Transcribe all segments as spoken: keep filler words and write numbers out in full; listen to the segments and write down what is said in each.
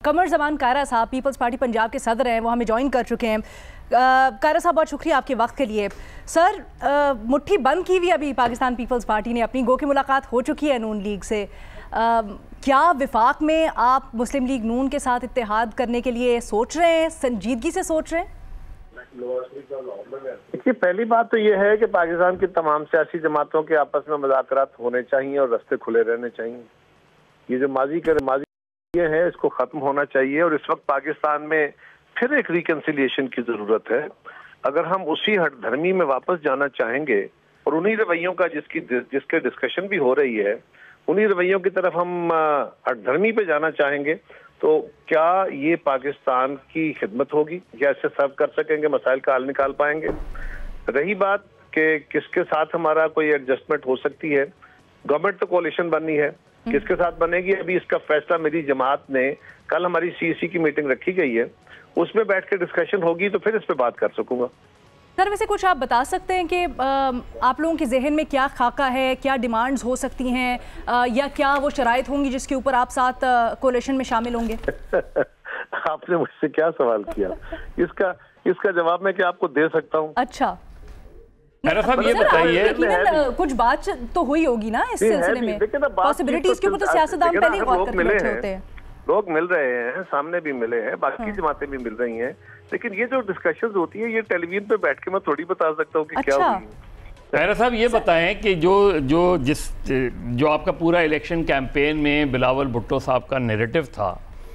कमर जमान कायरा साहब peoples party Punjab के सदर हैं, वो हमें ज्वाइन कर चुके हैं। कायरा साहब बहुत शुक्रिया आपके वक्त के लिए। सर आ, मुट्ठी बंद की हुई अभी पाकिस्तान पीपल्स पार्टी ने अपनी, गो की मुलाकात हो चुकी है नून लीग से। आ, क्या विफाक में आप मुस्लिम लीग नून के साथ इत्तेहाद करने के लिए सोच रहे हैं, संजीदगी से सोच रहे हैं? देखिए, पहली बात तो ये है कि पाकिस्तान की तमाम सियासी जमातों के आपस में मुज़ाकरात होने चाहिए और रास्ते खुले रहने चाहिए। ये जो माजी कर माजी ये है, इसको खत्म होना चाहिए और इस वक्त पाकिस्तान में फिर एक रिकंसिलिएशन की जरूरत है। अगर हम उसी हठधर्मी में वापस जाना चाहेंगे और उन्हीं रवैयों का जिसकी जिसके डिस्कशन भी हो रही है, उन्हीं रवैयों की तरफ हम हठधर्मी पे जाना चाहेंगे, तो क्या ये पाकिस्तान की खिदमत होगी? क्या इससे सर्व कर सकेंगे, मसाइल का हल निकाल पाएंगे? रही बात कि किसके साथ हमारा कोई एडजस्टमेंट हो सकती है, गवर्नमेंट तो कोalition बननी है, किसके साथ बनेगी अभी इसका फैसला मेरी जमात ने, कल हमारी सीईसी की मीटिंग रखी गई है, उसमें बैठ के डिस्कशन होगी तो फिर इस पे बात कर सकूंगा। सर वैसे कुछ आप बता सकते हैं कि आप लोगों के जहन में क्या खाका है, क्या डिमांड्स हो सकती हैं, या क्या वो शराइत होंगी जिसके ऊपर आप साथ कोalition में शामिल होंगे? आपने मुझसे क्या सवाल किया? इसका इसका जवाब मैं क्या आपको दे सकता हूँ? अच्छा साहब ये बताइए, कुछ बात तो हुई होगी ना इस सिलसिले में, पॉसिबिलिटीज के ऊपर तो सियासतदान पहले ही गौर करके बैठे होते हैं। लोग मिल रहे हैं, सामने भी मिले हैं, बाकी जमातें भी मिल रही हैं, लेकिन ये जो डिस्कशंस होती है ये टेलीविजन पे बैठ के मैं थोड़ी बता सकता हूँ कि अच्छा। क्या हुई। ताहिरा साहब ये बताएं कि जो जो जिस जो आपका पूरा इलेक्शन कैंपेन में बिलावल भुट्टो साहब का नैरेटिव था,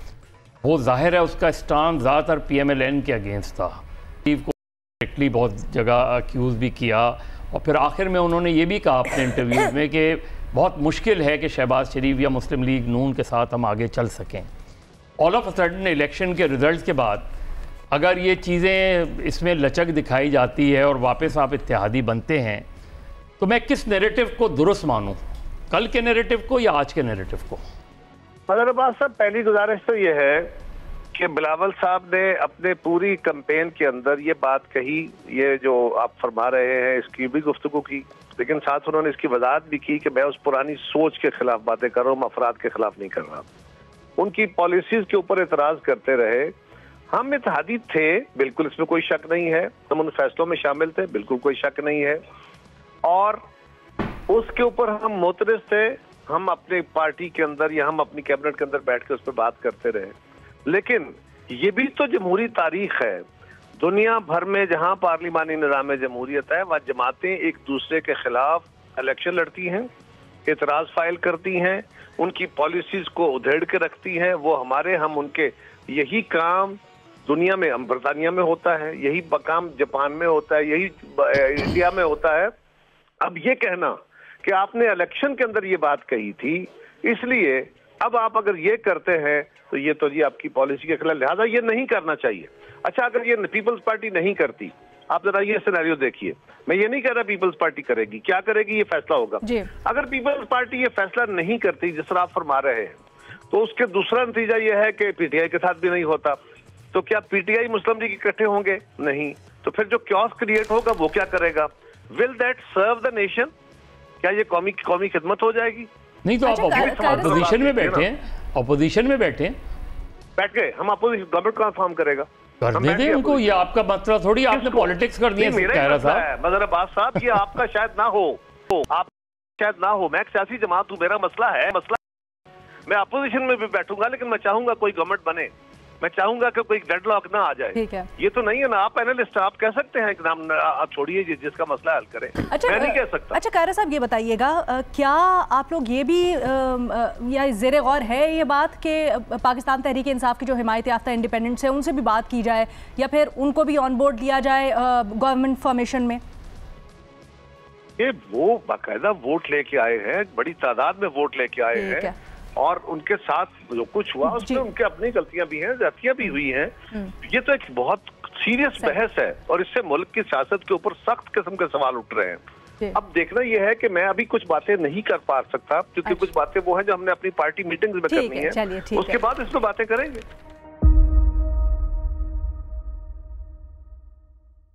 वो जाहिर है उसका स्टांस ज़्यादातर पी एम एल एन के अगेंस्ट था। को डायरेक्टली बहुत जगह अक्यूज़ भी किया और फिर आखिर में उन्होंने ये भी कहा अपने इंटरव्यूज़ में कि बहुत मुश्किल है कि शहबाज शरीफ या मुस्लिम लीग नून के साथ हम आगे चल सकें। All of a sudden election के रिजल्ट्स के बाद अगर ये चीज़ें इसमें लचक दिखाई जाती है और वापस आप इत्तेहादी बनते हैं, तो मैं किस नैरेटिव को दुरुस्त मानूं, कल के नैरेटिव को या आज के नैरेटिव को? मगर अब्बास साहब, पहली गुजारिश तो ये है कि बिलावल साहब ने अपने पूरी कैंपेन के अंदर ये बात कही, ये जो आप फरमा रहे हैं इसकी भी गुफ्तगू की, लेकिन साथ उन्होंने इसकी वजाहत भी की कि मैं उस पुरानी सोच के खिलाफ बातें कर रहा हूँ, अफराद के खिलाफ नहीं कर रहा। उनकी पॉलिसीज के ऊपर एतराज करते रहे। हम इत्तेहादी थे, बिल्कुल इसमें कोई शक नहीं है, हम उन फैसलों में शामिल थे, बिल्कुल कोई शक नहीं है, और उसके ऊपर हम मोतरज थे। हम अपने पार्टी के अंदर या हम अपनी कैबिनेट के अंदर बैठ के उस पर बात करते रहे, लेकिन ये भी तो जमहूरी तारीख है। दुनिया भर में जहां पार्लिमानी निज़ाम जमहूरियत है, वह जमातें एक दूसरे के खिलाफ इलेक्शन लड़ती हैं, एतराज फाइल करती हैं, उनकी पॉलिसीज को उधेड़ के रखती हैं। वो हमारे, हम उनके। यही काम दुनिया में, हम बरतानिया में होता है, यही काम जापान में होता है, यही इंडिया में होता है। अब ये कहना कि आपने इलेक्शन के अंदर ये बात कही थी, इसलिए अब आप अगर ये करते हैं तो ये तो जी आपकी पॉलिसी के खिलाफ, लिहाजा ये नहीं करना चाहिए। अच्छा, अगर ये पीपल्स पार्टी नहीं करती, आप जरा ये सिनेरियो देखिए, मैं ये नहीं कह रहा पीपल्स पार्टी करेगी, क्या करेगी ये फैसला होगा। अगर पीपल्स पार्टी ये फैसला नहीं करती जिस तरह आप फरमा रहे हैं, तो उसके दूसरा नतीजा ये है कि पीटीआई के साथ भी नहीं होता। तो क्या पीटीआई मुस्लिम लीग इकट्ठे होंगे? नहीं। तो फिर जो क्योस क्रिएट होगा वो क्या करेगा? Will that serve the nation? क्या ये कौमी कौमी खिदमत हो जाएगी? नहीं तो आप अपोजिशन में बैठे हैं, अपोजिशन में बैठे हैं, बैठ गए, हम अपोजिशन गवर्नमेंट कौन फॉर्म करेगा? करने दें उनको, ये आपका मतलब थोड़ी आपने पॉलिटिक्स कर दी है। कह रहा साहब, मगर अब्बास साहब, ये आपका शायद ना हो, आप शायद ना हो, मैं एक सियासी जमात हूँ, मेरा मसला है, मसला मैं अपोजिशन में भी बैठूंगा, लेकिन मैं चाहूंगा कोई गवर्नमेंट बने, मैं चाहूंगा कि कोई डेडलॉक ना आ जाए। ठीक है। ये तो नहीं है ना, आप पैनलिस्ट, आप कह सकते हैं कि नाम आप छोड़िए जिसका मसला हल करें। अच्छा, मैं नहीं कह सकता। अच्छा कायरा साहब, ये बताइएगा, क्या आप लोग ये भी आ, या ज़ेरे गौर है ये बात कि पाकिस्तान तहरीक इंसाफ की जो हिमायत याफ्ता इंडिपेंडेंट्स है उनसे भी बात की जाए, या फिर उनको भी ऑन बोर्ड लिया जाए गवर्नमेंट फॉर्मेशन में? ये वो बाकायदा वोट लेके आए हैं, बड़ी तादाद में वोट लेके आए हैं, और उनके साथ जो कुछ हुआ उसमें उनके अपनी गलतियां भी हैं, ज्यादतियां भी हुई हैं। ये तो एक बहुत सीरियस बहस है और इससे मुल्क की सियासत के ऊपर सख्त किस्म के सवाल उठ रहे हैं। अब देखना यह है कि मैं अभी कुछ बातें नहीं कर पा सकता, क्योंकि कुछ बातें वो हैं जो हमने अपनी पार्टी मीटिंग्स में करनी है, उसके बाद इस पर बातें करेंगे।